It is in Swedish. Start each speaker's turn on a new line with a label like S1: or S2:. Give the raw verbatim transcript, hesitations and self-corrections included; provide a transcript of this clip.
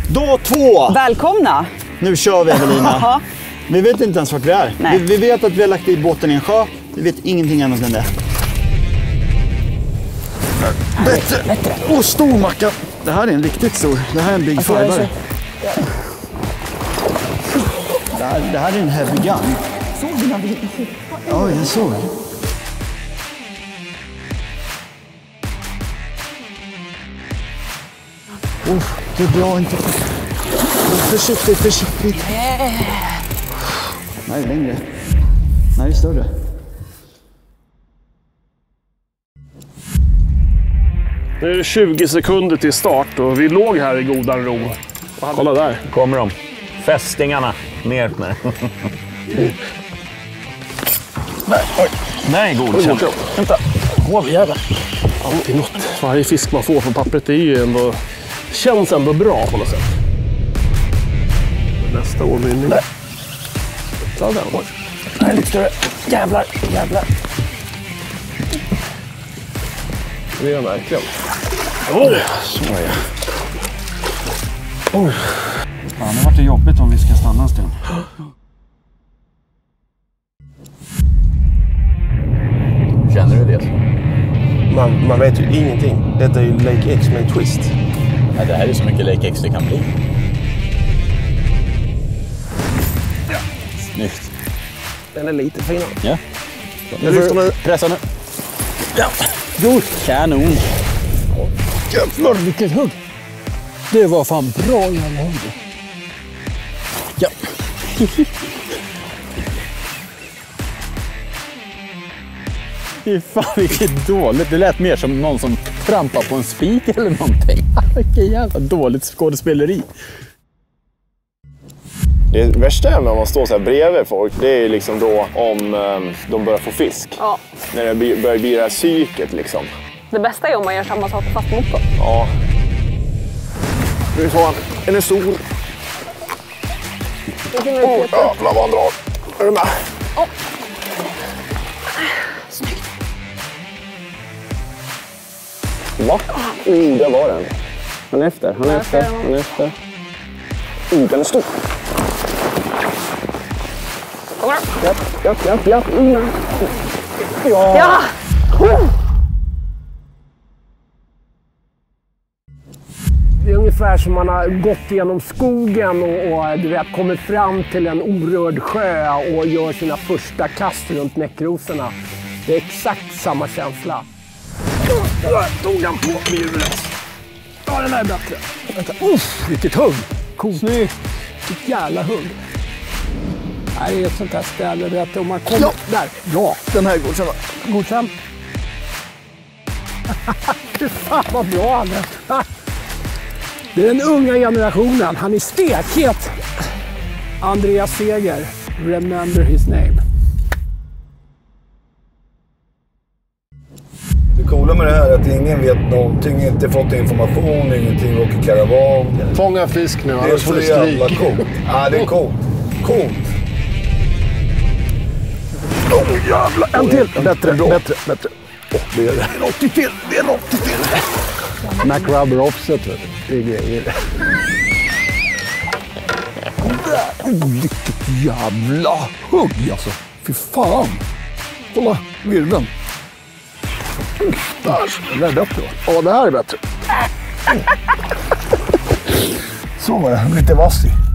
S1: Dag två!
S2: Välkomna!
S1: Nu kör vi, Evelina. Vi vet inte ens vart vi är. Vi, vi vet att vi har lagt i båten i en sjö. Vi vet ingenting annat än det. Bättre! Bättre. Åh, stor macka! Det här är en riktigt stor. Det här är en big
S2: alltså,
S1: fiber.
S2: Så...
S1: Det, här, det här är en heavy gun.
S2: Såg du när vi...
S1: Ja, jag såg. Oh, det är bra inte. Försiktigt, försiktigt. Nej, längre. Nej, större.
S3: Nu är det tjugo sekunder till start och vi låg här i godan ro. Kolla där.
S4: Kommer de. Fästingarna. Ner med.
S3: Nej, oj.
S4: Nej, godkänt.
S3: Vänta. Åh, jävlar. Alltid något. Varje fisk man får från pappret är ju ändå... känns ändå bra på något sätt. Nästa årmynning. Nej. Ta den. Oj. Nej, lite större. Jävlar, jävlar. Det är verkligen. Åh, så är jag. Oj.
S1: Ja, nu vart det jobbigt om vi ska stanna en stund.
S4: Känner du det?
S3: Man, man vet ju ingenting. Detta är ju Lake X med en twist.
S4: Ja, det här är så mycket Lake X det kan bli.
S3: Ja.
S4: Snyggt.
S3: Den är lite finare.
S4: Ja.
S3: Jag lyfter nu.
S4: Pressa nu.
S3: Ja.
S4: God. Kanon.
S3: Jävlar, vilket hugg.
S4: Det var fan bra jävla hugg. Ja. Fy fan, vilket dåligt. Det lät mer som någon som trampar på en spik eller någonting. Vilket jävla dåligt skådespeleri.
S5: Det värsta är när man står så här bredvid folk, det är liksom då om um, de börjar få fisk.
S6: Ja.
S5: När det börjar bli det här psyket liksom.
S6: Det bästa är om man gör samma sak fast motor.
S5: Ja. Nu får han. Den är stor.
S6: Åh,
S5: oh, jävlar vad han drar. Är du med?
S6: Oh. Snyggt.
S5: Va? Mm, det var den. Han är efter, han är
S6: Jag
S5: efter, han är efter. Mm, den är stor.
S6: Kommer du?
S5: Japp, japp, japp, japp. Mm. Ja!
S6: Ja! Oh.
S3: Det är ungefär som man har gått genom skogen och, och du vet, kommit fram till en orörd sjö och gör sina första kast runt näckrosorna. Det är exakt samma känsla. Där tog han på djuret. Ja, den här är bättre. Vänta. Uff, vilket hugg! Coolt. Snyggt. Vilket jävla hugg. Det här är ett sånt här ställe, vet du, om man kommer... Ja. Där. Ja,
S1: Den här går så.
S3: godkänd. Fy fan vad bra han är. Det är den unga generationen. Han är stekhet. Andreas Seger. Remember his name.
S7: Det coola med det här är att ingen vet någonting, inte fått information, ingenting åker karavan.
S3: Fånga fisk nu,
S7: Det är
S3: annars
S7: så
S3: får du
S7: jävla
S3: stryk.
S7: coolt. Ja, det är coolt. Coolt.
S3: Åh oh, jävlar. En till. Bättre, bättre, bättre.
S7: Oh, det är det.
S3: En åttio till. Det är en åttio till. Mac Rubber Offset. Det är grejer.
S1: Vilket jävla hugg alltså. Fy fan. Kolla virveln.
S3: Det är bättre va? Ja, det här är bättre.
S7: Så var det. Lite vass i.